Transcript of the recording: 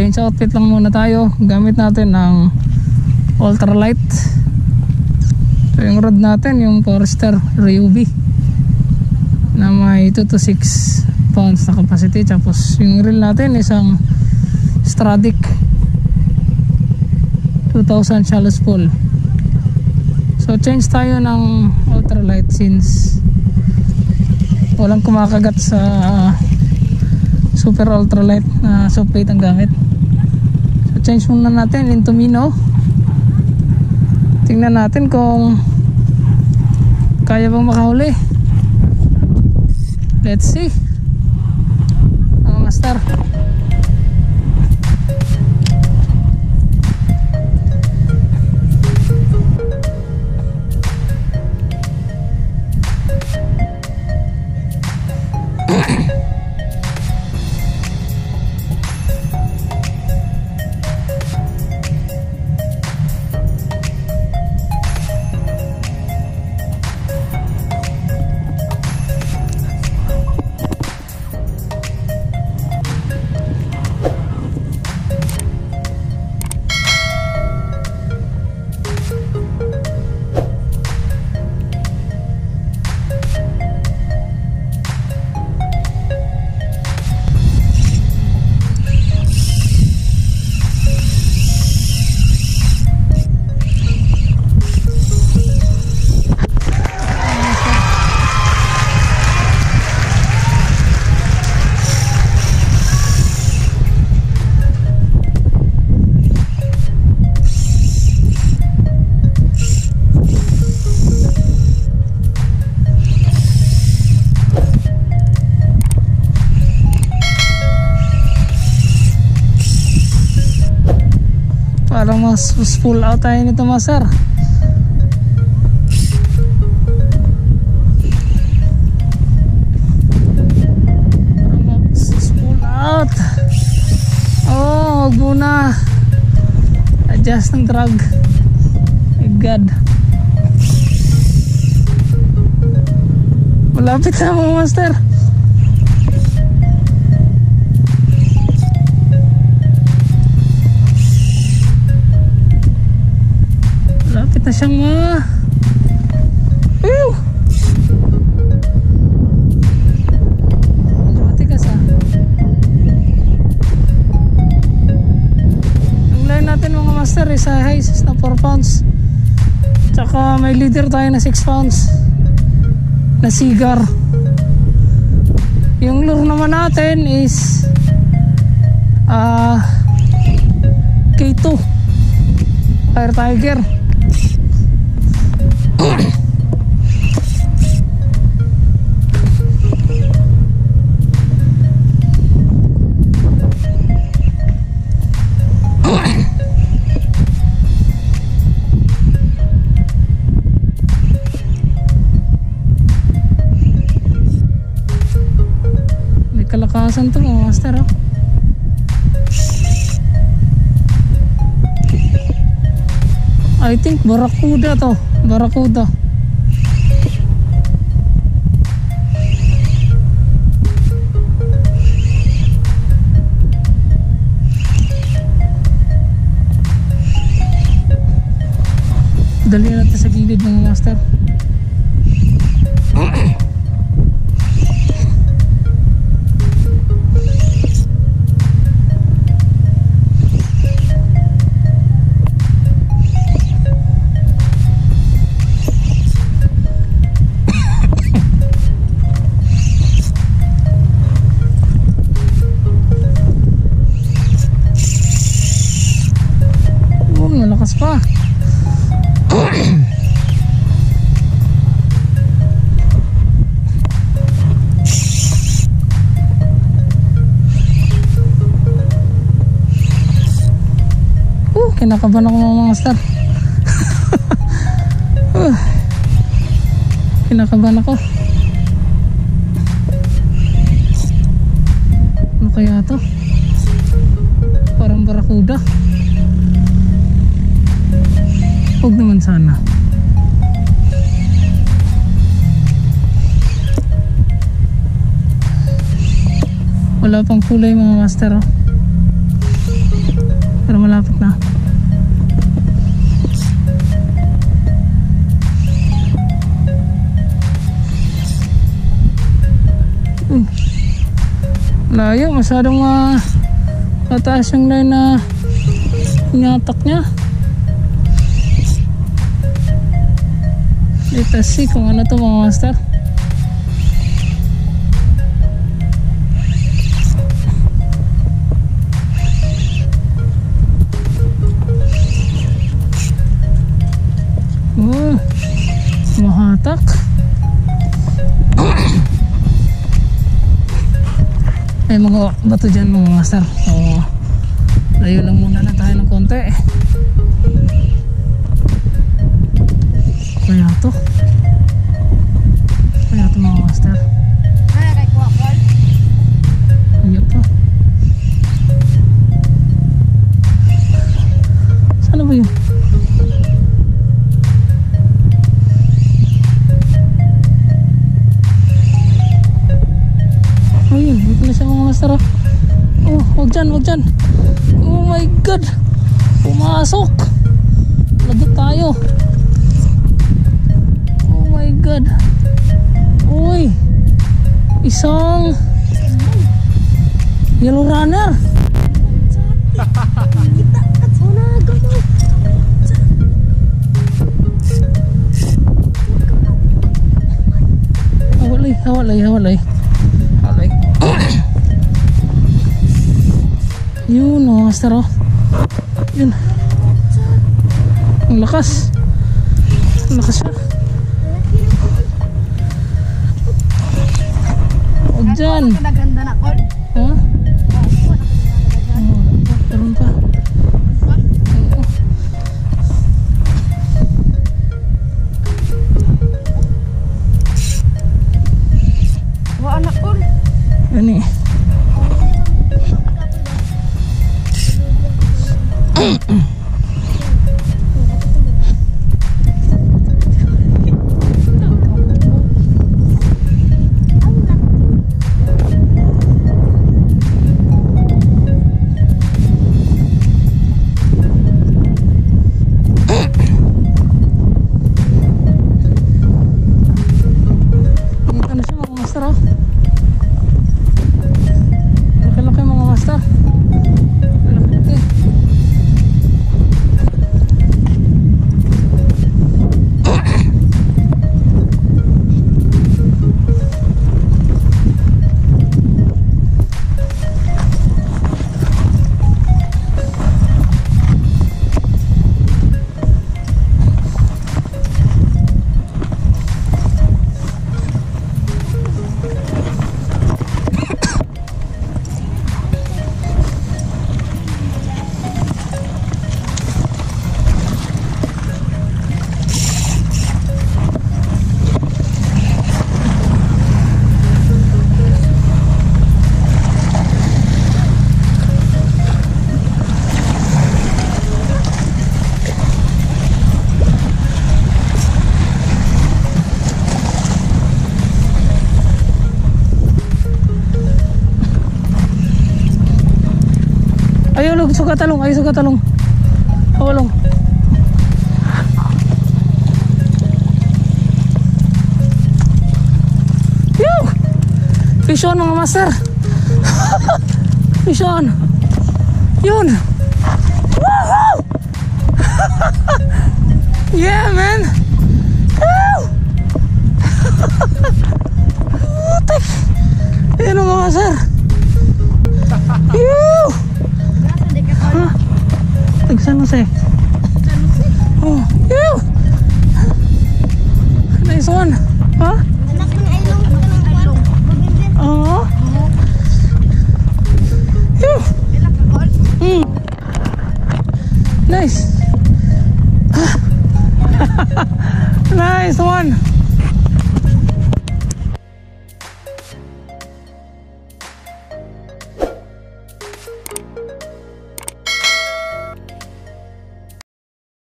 change outfit lang muna tayo. Gamit natin ang ultralight. So yung rod natin, yung Forester Ryobi na may 2 to 6 pounds na capacity. Tapos yung reel natin isang Stradic 2000 shallow spool. So change tayo ng ultralight since walang kumakagat sa super ultralight na soft bait ang gamit. So change muna natin into minnow. Tingnan natin kung kaya bang makahuli. Let's see. Master. Parang mas full out tayo nito, master. Mas full out. Oh, huwag muna adjust ng drag. My God, malapit na mga master. Lapit na siyang medyo matigas ha. Ang line natin mga master is high na 4 pounds. Tsaka may leader tayo na 6 pounds na cigar. Yung lure naman natin is K2 Fire Tiger. May kalakasan to mga master, oh. I think Barracuda to. Barracuda. Dali natin sa gilid mga master. Malakas pa. Kinakabahan ako mga master. Kinakabahan ako. Ano kaya to? Parang Barracuda. Huwag naman sana. Wala pang kulay mga master, oh. Pero malapit na. Layo, masyadong mataas yung line na inatak niya. Let us see kung ano to mga master. Oh, mahatak. May mga bato dyan mga master. So, layo lang muna na tayo ng konti. Kaya to mga master. Ayun pa. Sana ba yun? Ayun, dito na siya mga master. Oh, wag dyan. Oh my god, pumasok. Lagot tayo. Oh my god. Uy, isang yellow runner. Hawalay. Yun o, master o. Yun. Ang lakas. Siya. Huwag dyan. Ha? Meron pa. Ini. Ayaw suka talong. Hawalong. Yoo! Fish on mga master. Fish on. Yun. Woohoo! Yeah man. Woo! Putik. Yan mga master. Yoo! San Jose. Oh, ew! Nice one. Huh? Anak ng ilong. Oo. Ew! Ilang ka, Col?